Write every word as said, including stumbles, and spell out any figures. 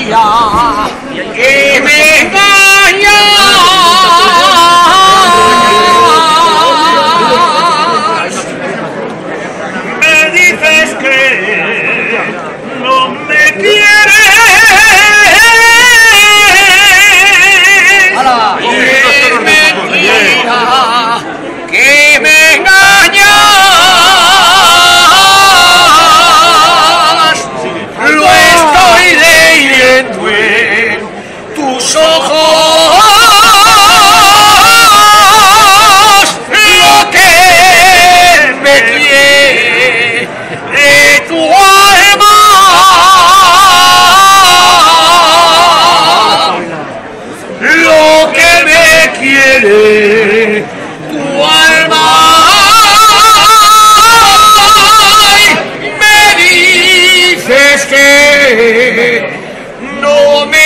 engaña, que me engaña. Me dices que no me quieres. Es mentira, que me engañas. Lo estoy leyendo en tus ojos. Lo que me quiere tu alma. Lo que me quiere tu alma. Ay, me dices que no me